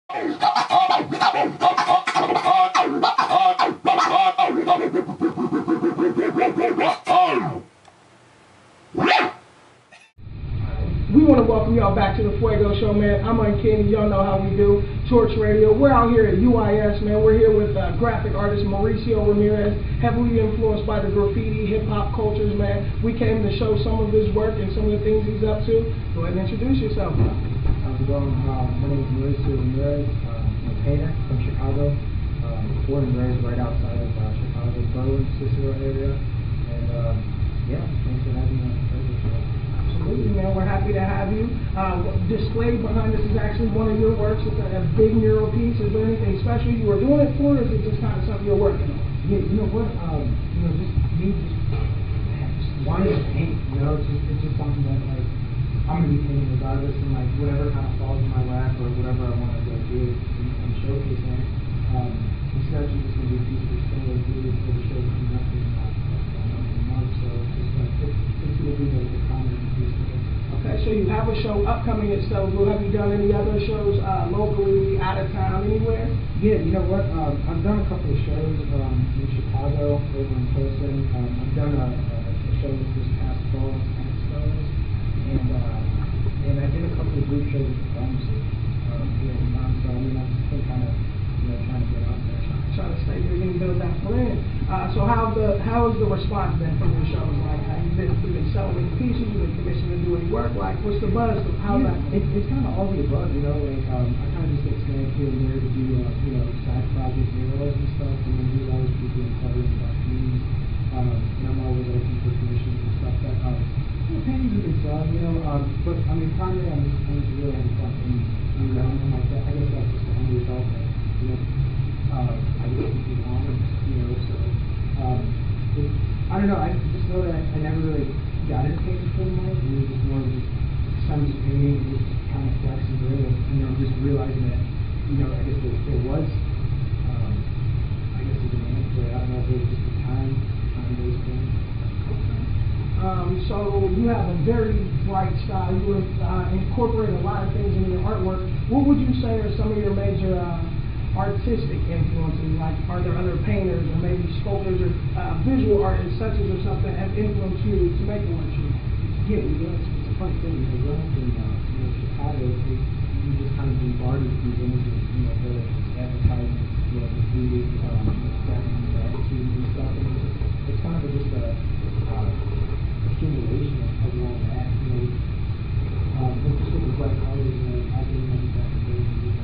We want to welcome y'all back to the Fuego Show, man. I'm Uncanny. Y'all know how we do. Torch Radio. We're out here at UIS, man. We're here with graphic artist Mauricio Ramirez, heavily influenced by the graffiti, hip-hop cultures, man. We came to show some of his work and some of the things he's up to. Go ahead and introduce yourself. How's it going? My name is Mauricio Ramirez. I'm a painter from Chicago. Born and raised right outside of Chicago, Berlin, Cicero area. And yeah, thanks for having me on the Fuego Show. Absolutely, man. We're happy to have you. Displayed behind us is actually one of your works. It's a big mural piece. Is there anything special you were doing it for, or is it just kind of something you're working on? Yeah, you know what? Just me, just wanting to paint. You know, it's just something that like I'm gonna be painting regardless, and like whatever kind of falls in my lap or whatever I want to go do and showcase it. It's actually just gonna be a piece of display for the show coming up in a month. So it's just it's gonna be like a common piece. Okay, so you have a show upcoming at Sellersville. Have you done any other shows locally, out of town, anywhere? Yeah, you know what? I've done a couple of shows in Chicago, over in person. I've done a show this past fall at Expos, and I did a couple of group shows at the pharmacy here in town. So I mean, I've been kind of trying to get out there. Trying to stay big and build that brand. So how has the response been from your shows? Like, you've been selling any pieces, you've been commissioned to do any work. Like, what's the buzz? How's that? It's kind of all the above, you know. Like, I kind of just get snagged here and there to do, side project murals and stuff, and then we always be doing covering about themes. And I'm always open for commissions and stuff. That paintings have been selling, you know. But I mean, primarily I'm just really having fun and like that. I guess that's just the end result. You know. I guess people want it, so I don't know, I just know that I never really got into painting for the money. It was just more of just some just painting and just kind of flexing through it, and then just realizing that, I guess there was a demand for it. I don't know if it was just the time those things. So you have a very bright style. You incorporate a lot of things in your artwork. What would you say are some of your major artistic influences? Like, are there other painters or maybe sculptors or visual artists such as or something that have influenced you to make the work you? Yeah, it's a funny thing. Growing up in Chicago, you just kind of bombarded with these images, the advertisements, the graffiti, scrapping the attitudes and stuff. And it's kind of just a accumulation of all that. But just with the black colors, I've been manufacturing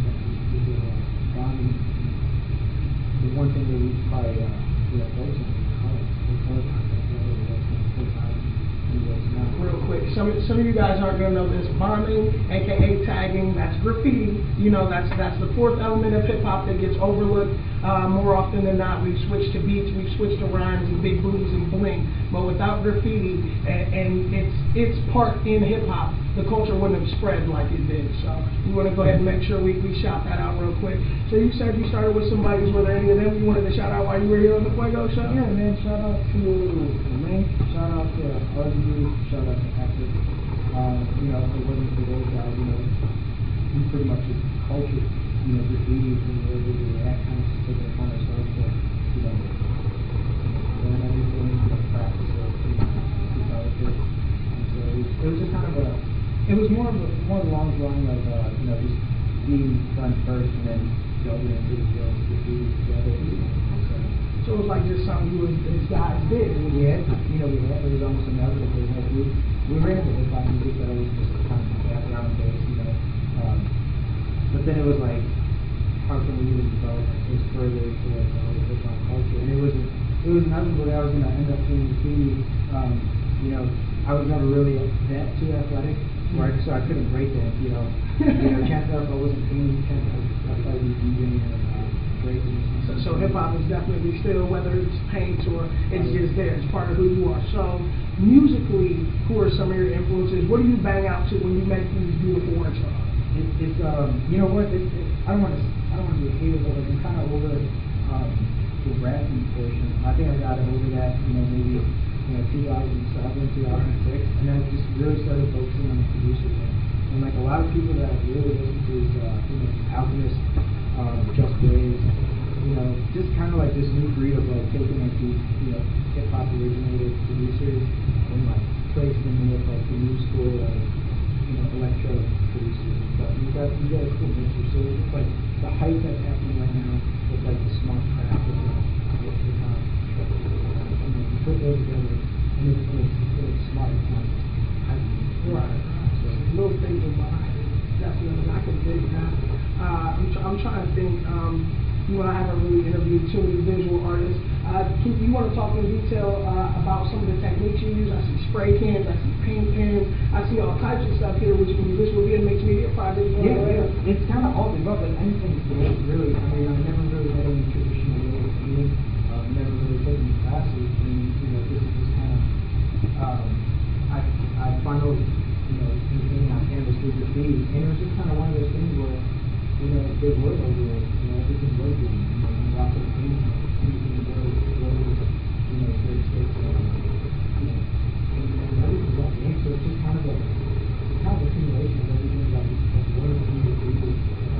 the one thing that we probably focus on is color. The color content, whether it's real quick, some of you guys aren't going to know this. Bombing, aka tagging, that's graffiti. That's the fourth element of hip hop that gets overlooked more often than not. We've switched to beats, we've switched to rhymes and big booties and bling. But without graffiti and its part in hip hop, the culture wouldn't have spread like it did. So we want to go ahead and make sure we shout that out real quick. So you said you started with some buddies. Were there any of them you wanted to shout out while you were here on the Fuego Show? Yeah, man. Shout out to Lane. Shout out to RW. Shout out to Epic. If it wasn't for those guys, we pretty much just cultured, graffiti from where we were at, kind of just taking it upon ourselves to, learn everything, practice it, develop it. And so it was just kind of it was more along the line of, just being friends first and then delving into the field of graffiti together. So it was like just something you and these guys did. Yeah, it was almost inevitable. Like we ran into hip hop music that was just kind of background based, but then it was like, how can we even develop this further into like the whole hip hop culture? And it was inevitable that I was gonna end up doing graffiti. I was never really that too athletic, right? So I couldn't break dance, chances are if I wasn't painting, I'd probably be DJing or breaking. So hip hop is definitely still, whether it's paint or it's just there, it's part of who you are. So musically, who are some of your influences? What do you bang out to when you make these beautiful works? It's you know what? I don't want to be a hater, but I'm kind of over the rapping portion. I think I got over that, maybe 2007, 2006, and then I just really started focusing on the producers. And like a lot of people that I really listen to is Alchemist, this new breed of like taking like these, you know, hip hop originated producers and like placing them with like the new school of, you know, electro producers and stuff. You got a cool mixture. So it's like the hype that's happening right now with like the smart craft of like hip hop. And like you put those together and it's smart. It's not hype. Right. So Little thinking behind it. Definitely, I can dig that. I'm trying to think. You know, I haven't really interviewed too many visual artists. You want to talk in detail about some of the techniques you use? I see spray cans, I see paint pens, I see all types of stuff here, which can be visual be a mixed media project. Yeah, it's kind of all the above, like anything really. I mean, I never really had any traditional way of painting. Never really taken any classes, and you know, this is just kind of I funneled, you know, painting on canvas through graffiti, and it was just kind of one of those things where, you know, there was overall, you know, everything was good. You know, you walk up painting, everything was, you know, very straight, you know, and everything was game. So it's just kind of a accumulation of everything that was being created,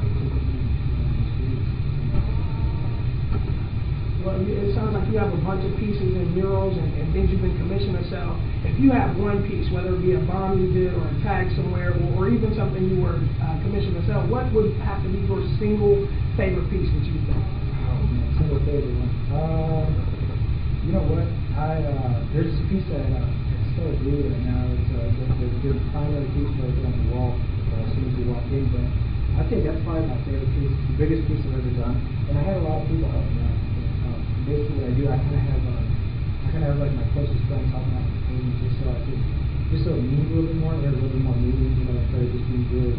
Well, it sounds like you have a bunch of pieces and murals and things you've been commissioned to sell. If you have one piece, whether it be a bomb you did or a tag somewhere, or even something you were commissioned to sell, what would have to be your single favorite piece that you've done? Oh man, single favorite one. You know what? There's this piece that it's still blue right now. It's the primary piece right there on the wall as soon as you walk in. But I think that's probably my favorite piece, the biggest piece I've ever done. And I had a lot of people help me out. Basically, what I do, I kind of have like my closest friends helping out with painting, just so it means a little bit more, there's a little bit more meaning, you know, instead of just being really,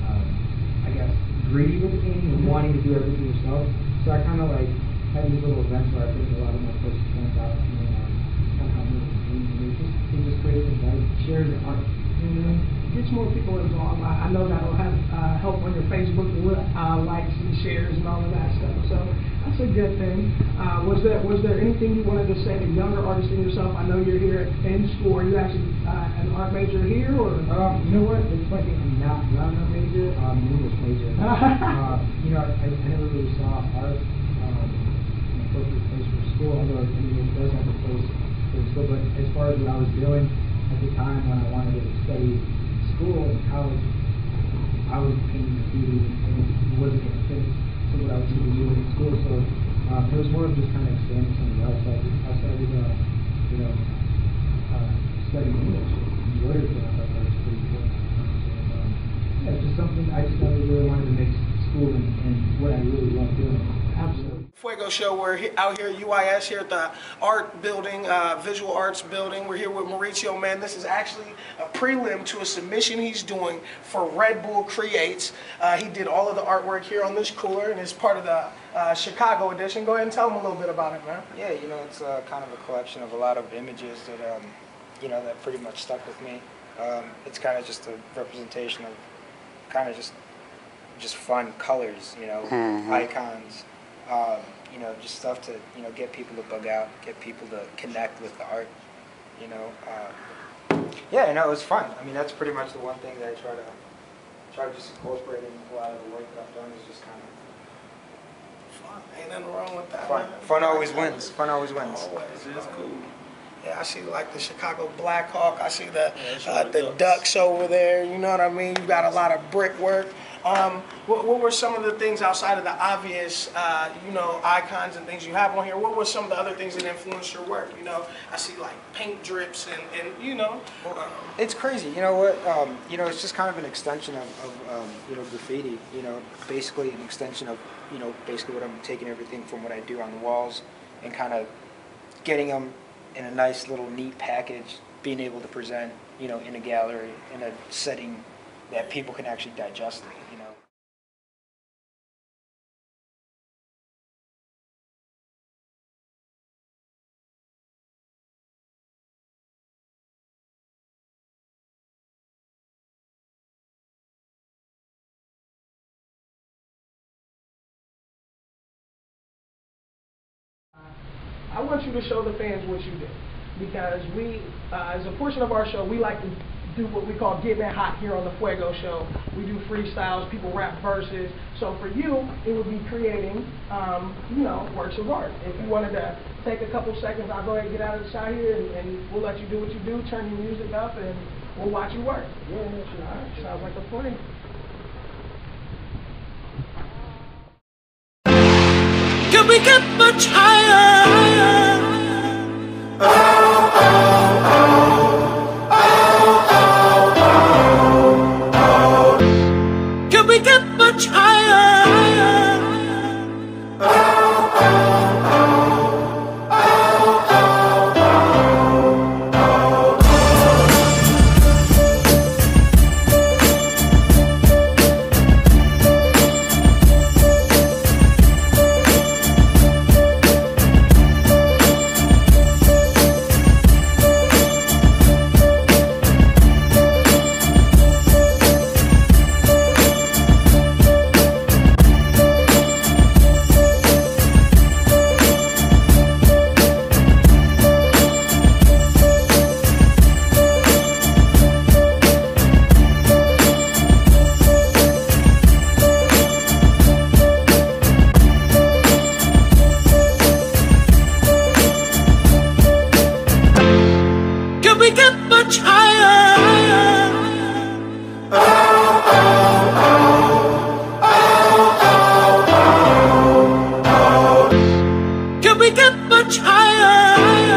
I guess, greedy with the painting and wanting to do everything yourself. So I kind of like had these little events where I bring a lot of my closest friends out and kind of help me with the painting. And it just creates and like shares your art. Gets more people involved. I know that'll have help on your Facebook likes and shares and all of that stuff. So that's a good thing. Was there anything you wanted to say to younger artists than yourself? I know you're here in school. Are you actually an art major here, or? You know what? It's funny. I'm not an art major. I'm an English major. You know, I never really saw art an appropriate place for school. Although I mean, it does have a place for school. But as far as what I was doing at the time when I wanted to study school and college, I was painting graffiti and it wasn't going to fit to what I was going to be doing in school. So it was more of just kind of expanding something else. I started, you know, studying English and literature. I thought that was pretty cool. Yeah, it's just something I just never really wanted to mix school and what I really love doing. Absolutely. Fuego Show, we're out here at UIS, here at the art building, visual arts building. We're here with Mauricio, man. This is actually a prelim to a submission he's doing for Red Bull Creates. He did all of the artwork here on this cooler and is part of the Chicago edition. Go ahead and tell him a little bit about it, man. Yeah, you know, it's kind of a collection of a lot of images that, you know, that pretty much stuck with me. It's kind of just a representation of kind of just fun colors, you know, icons. You know, just stuff to, you know, get people to bug out, get people to connect with the art, you know. Yeah, you know, it was fun. I mean, that's pretty much the one thing that I try to just incorporate in a lot of the work I've done is just kind of Fun. Ain't nothing wrong with that. fun. Man. Fun always wins. Fun always wins. Always. It's cool. Yeah, I see like the Chicago Blackhawk. I see the Ducks over there. You know what I mean? You got a lot of brickwork. What were some of the things outside of the obvious, you know, icons and things you have on here? What were some of the other things that influenced your work? You know, I see like paint drips and you know. It's crazy. You know what? You know, it's just kind of an extension of you know, graffiti. You know, basically an extension of, you know, basically what I'm taking everything from what I do on the walls and kind of getting them in a nice little neat package, being able to present, you know, in a gallery, in a setting that people can actually digest it, you know. I want you to show the fans what you did, because we, as a portion of our show, we like to do what we call getting it hot here on the Fuego Show. We do freestyles, people rap verses. So for you, it would be creating, you know, works of art. If you wanted to take a couple seconds, I'll go ahead and get out of the shot here, and we'll let you do what you do, turn your music up, and we'll watch you work. Yeah, sure. All right, sounds like a plan. Can we get much higher? Can we get much higher? Can we get much higher? Can we get much higher?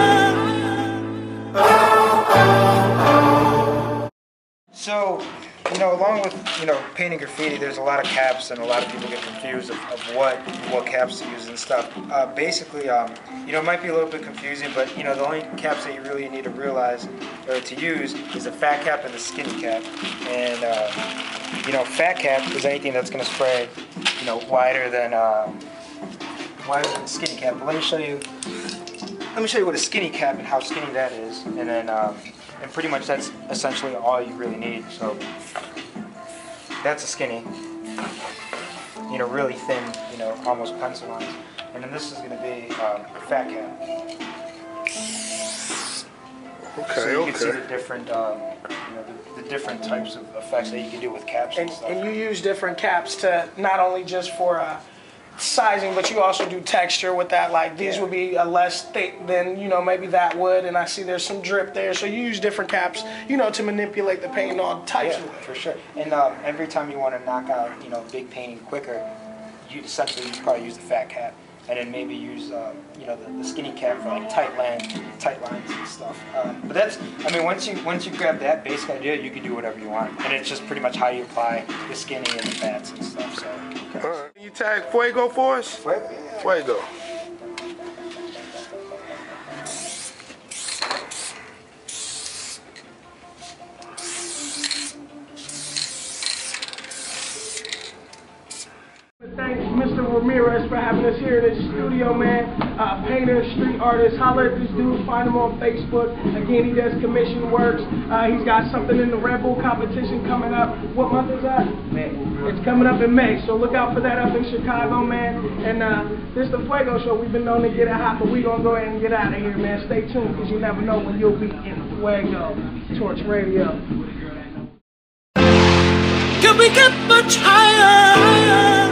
So, you know, along with, you know, painting graffiti, there's a lot of caps, and a lot of people get confused of what caps to use and stuff. Basically, you know, it might be a little bit confusing, but, you know, the only caps that you really need to realize or to use is the fat cap and the skinny cap. And, you know, fat cap is anything that's going to spray, you know, wider than the skinny cap. But let me show you what a skinny cap and how skinny that is, and then, and pretty much that's essentially all you really need. So that's a skinny, you know, really thin, you know, almost pencil lines. And then this is going to be a fat cap. Okay, so you can see okay. the different, you know, the different types of effects that you can do with caps and stuff. And you use different caps to not only just for sizing, but you also do texture with that. Like these would be a less thick than, you know, maybe that would, and I see there's some drip there. So you use different caps, you know, to manipulate the paint and all types of for sure. And every time you want to knock out, you know, big painting quicker, you probably use the fat cap, and then maybe use, you know, the skinny cap for like tight lines and stuff. But that's, I mean, once you grab that basic idea, you can do whatever you want, and it's just pretty much how you apply the skinny and the fats and stuff. So. All right. Can you tag Fuego for us? Fuego. Fuego. Thanks, Mr. Ramirez, for having us here in his studio, man. Painter, street artist, holler at this dude, find him on Facebook. Again, he does commission works. He's got something in the Red Bull competition coming up. What month is that? May. It's coming up in May, so look out for that up in Chicago, man. And this is the Fuego Show. We've been known to get it hot, but we're going to go ahead and get out of here, man. Stay tuned, because you never know when you'll be in Fuego. Torch Radio. Can we get much higher?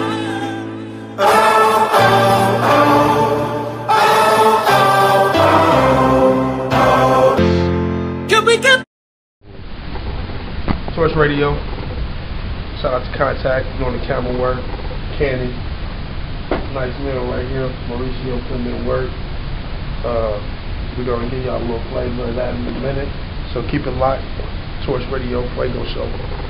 Can we get Torch Radio. Shout out to Contact doing the camera work. Candy. Nice meal right here. Mauricio putting in work. We're gonna give y'all a little flavor of that in a minute. So keep it locked. Torch Radio, Fuego Show.